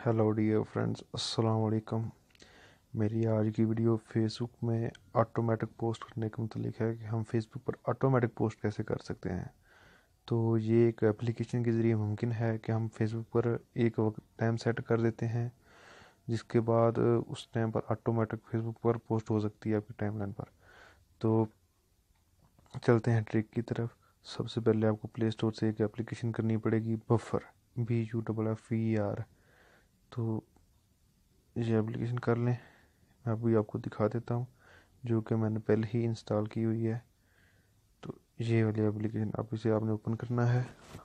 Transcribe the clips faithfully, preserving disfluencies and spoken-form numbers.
Hello dear friends, अस्सलाम वालेकुम। मेरी आज की वीडियो फेसबुक में ऑटोमेटिक पोस्ट करने के मुतालिक है कि हम फेसबुक पर ऑटोमेटिक पोस्ट कैसे कर सकते हैं। तो ये एक एप्लीकेशन के ज़रिए मुमकिन है कि हम फेसबुक पर एक वक्त टाइम सेट कर देते हैं, जिसके बाद उस टाइम पर ऑटोमेटिक फेसबुक पर पोस्ट हो सकती है आपकी टाइमलाइन पर। तो चलते हैं ट्रिक की तरफ। सबसे पहले आपको प्ले स्टोर से एक एप्लीकेशन करनी पड़ेगी, Buffer, B U double F E R. तो ये एप्लीकेशन कर लें। मैं अभी आपको दिखा देता हूँ, जो कि मैंने पहले ही इंस्टॉल की हुई है। तो ये वाली एप्लीकेशन आप इसे आपने ओपन करना है।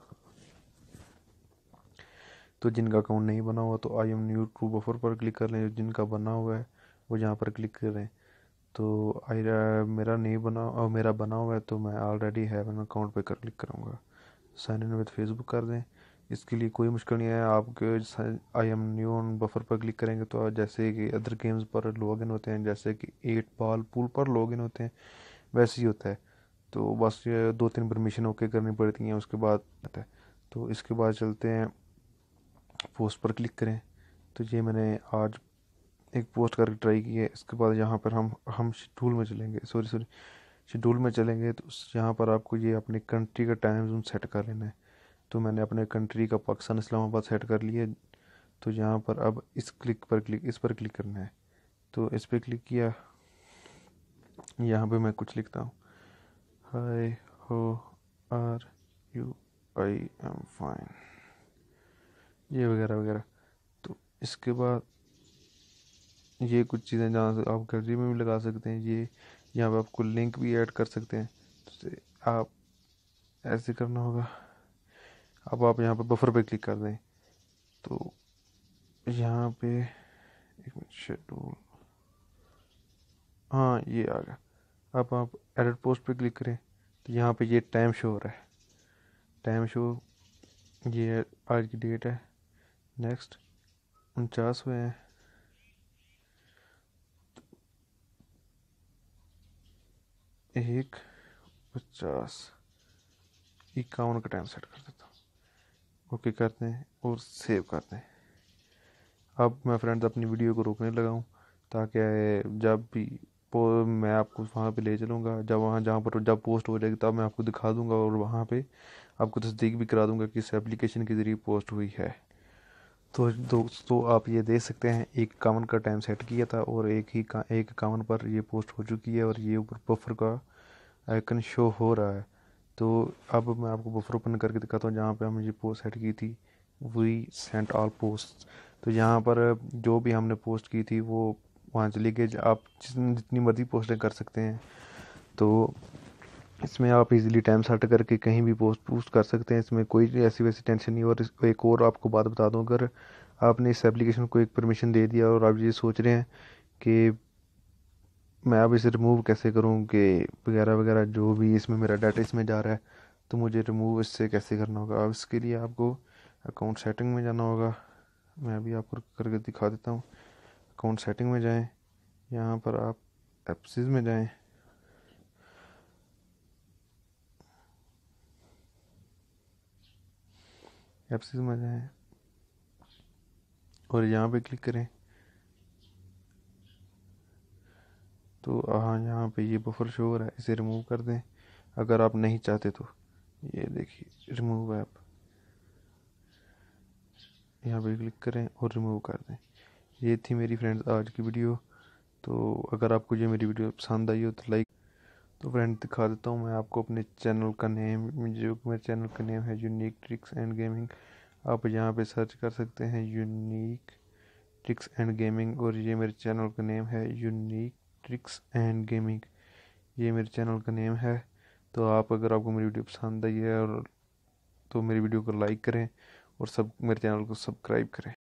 तो जिनका अकाउंट नहीं बना हुआ तो I am new to Buffer पर क्लिक कर लें। जिनका बना हुआ है वो यहाँ पर क्लिक करें। तो आई मेरा नहीं बना और मेरा बना हुआ है, तो मैं ऑलरेडी है अपना अकाउंट पे कर क्लिक करूँगा। साइन इन विद फेसबुक कर दें। इसके लिए कोई मुश्किल नहीं है। आपके I am new on Buffer पर क्लिक करेंगे तो जैसे कि अदर गेम्स पर लॉगिन होते हैं, जैसे कि एट बॉल पूल पर लॉगिन होते हैं, वैसे ही होता है। तो बस ये दो तीन परमिशन ओके करनी पड़ती हैं, उसके बाद आता है। तो इसके बाद चलते हैं पोस्ट पर क्लिक करें। तो ये मैंने आज एक पोस्ट करके ट्राई की है। इसके बाद यहाँ पर हम हम शेड्यूल में चलेंगे, सॉरी सॉरी शेड्यूल में चलेंगे। तो यहाँ पर आपको ये अपनी कंट्री का टाइम जोन सेट कर लेना है। तो मैंने अपने कंट्री का पाकिस्तान इस्लामाबाद सेट कर लिया। तो यहाँ पर अब इस क्लिक पर क्लिक इस पर क्लिक करना है। तो इस पर क्लिक किया। यहाँ पे मैं कुछ लिखता हूँ, hi how are you, I am fine, ये वगैरह वगैरह। तो इसके बाद ये कुछ चीज़ें जहाँ से आप गैलरी में भी लगा सकते हैं। ये यहाँ पे आपको लिंक भी ऐड कर सकते हैं। तो आप ऐसे करना होगा। अब आप यहाँ पे बफर पे क्लिक कर दें। तो यहाँ पे एक मिनट, शेड्यूल, हाँ ये आ गया। अब आप एडिट पोस्ट पे क्लिक करें। तो यहाँ पे ये टाइम शो हो रहा है। टाइम शो, ये आज की डेट है, नेक्स्ट उनचास हुए हैं। एक पचास इक्यावन का टाइम सेट कर देता हूँ। ओके करते हैं और सेव करते हैं। अब मैं फ्रेंड्स अपनी वीडियो को रोकने लगा हूँ, ताकि जब भी पो मैं आपको वहाँ पे ले चलूँगा, जब वहाँ जहाँ पर जब पोस्ट हो जाएगी तब मैं आपको दिखा दूँगा, और वहाँ पे आपको तस्दीक भी करा दूँगा कि इस एप्लीकेशन के ज़रिए पोस्ट हुई है। तो दोस्तों आप ये देख सकते हैं, एक इक्यावन का टाइम सेट किया था और एक ही का एक इक्यावन पर ये पोस्ट हो चुकी है, और ये ऊपर बफर का आइकन शो हो रहा है। तो अब मैं आपको बफर ओपन करके दिखाता हूँ, जहाँ पे हमने ये पोस्ट सेट की थी, वी सेंट ऑल पोस्ट। तो यहाँ पर जो भी हमने पोस्ट की थी वो वहाँ चली गई। आप जितनी जितनी मर्जी पोस्टें कर सकते हैं। तो इसमें आप इजीली टाइम सेट करके कहीं भी पोस्ट पोस्ट कर सकते हैं। इसमें कोई ऐसी वैसी टेंशन नहीं। और इस एक और आपको बात बता दूं, अगर आपने इस एप्लीकेशन को एक परमिशन दे दिया और आप ये सोच रहे हैं कि मैं अब इसे रिमूव कैसे करूं, कि वगैरह वगैरह, जो भी इसमें मेरा डाटा इसमें जा रहा है, तो मुझे रिमूव इससे कैसे करना होगा। अब इसके लिए आपको अकाउंट सेटिंग में जाना होगा। मैं अभी आपको करके दिखा देता हूँ। अकाउंट सेटिंग में जाएँ, यहाँ पर आप एप्सिस में जाएँ। एप्सिस में जाएँ और यहाँ पे क्लिक करें। तो हाँ, यहाँ पे ये बफर शो हो रहा है, इसे रिमूव कर दें अगर आप नहीं चाहते तो। ये देखिए, रिमूव ऐप, यहाँ पे क्लिक करें और रिमूव कर दें। ये थी मेरी फ्रेंड्स आज की वीडियो। तो अगर आपको ये मेरी वीडियो पसंद आई हो तो लाइक। तो फ्रेंड दिखा देता हूँ मैं आपको अपने चैनल का नेम, जो मेरे चैनल का नेम है यूनिक ट्रिक्स एंड गेमिंग। आप यहाँ पे सर्च कर सकते हैं यूनिक ट्रिक्स एंड गेमिंग, और ये मेरे चैनल का नेम है यूनिक ट्रिक्स एंड गेमिंग। ये मेरे चैनल का नेम है। तो आप, अगर आपको मेरी वीडियो पसंद आई है और तो मेरी वीडियो को लाइक करें और सब मेरे चैनल को सब्सक्राइब करें।